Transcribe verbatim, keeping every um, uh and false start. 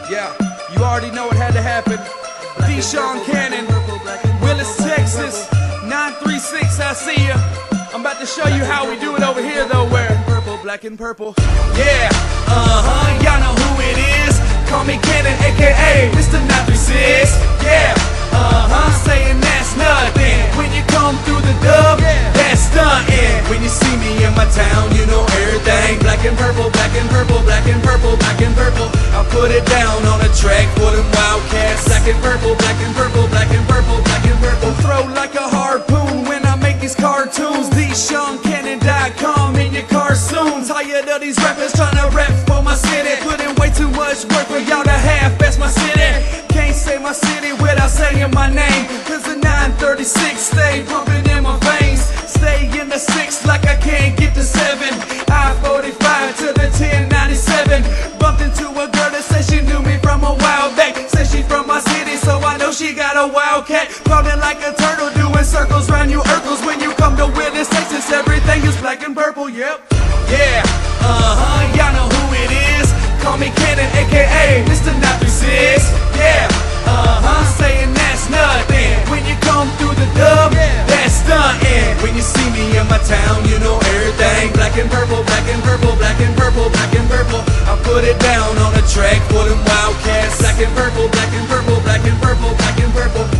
Yeah, you already know it had to happen. Deshaun Cannon, Willis, Texas, nine three six, I see ya. I'm about to show you how we do it over here though, where purple, black and purple. Yeah, uh-huh, y'all know who it is. Call me Cannon, aka Mister nine three six. Yeah, uh-huh, saying that's nothing. When you come through the dub, that's stunting. When you see me in my town, you know everything. Black and purple, black and purple, black and purple, black and purple. I'll put it down on a track for them Wildcats. Black and purple, black and purple, black and purple, black and purple. Throw like a harpoon when I make these cartoons. Deshaun Cannon dot com in your car soon. Tired of these rappers trying to rap for my city. Put in way too much work for y'all to half-ass my city. Can't say my city without saying my name, cause the nine thirty-six stay pumping in my veins. Stay in the six like I can't get to seven. I forty-five to the ten ninety-seven. Bumped into a girl that said she knew me from a while back. Said she from my city, so I know she got a wildcat. Crawling like a turtle, doing circles round you Urkels. When you come to Willis, Texas, everything is black and purple, yep. Yeah, uh-huh, y'all know who it is. Call me Cannon, aka Mister nine three six. Yeah, uh-huh, saying that's nothing. When you come through the dub, that's stunting. When you see me in my town, you know everything. Black and purple, black and purple, black and purple, black and purple. I'll put it down on a track for them Wildcats. Black and purple, black and purple, black and purple, black and purple.